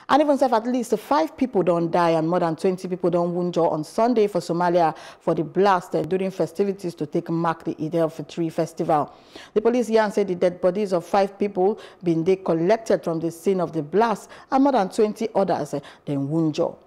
And even if at least 5 people don't die and more than 20 people don't wunjure on Sunday for Somalia for the blast during festivities to take mark the Eid al-Fitr festival. The police here said the dead bodies of 5 people been collected from the scene of the blast and more than 20 others then wunjure.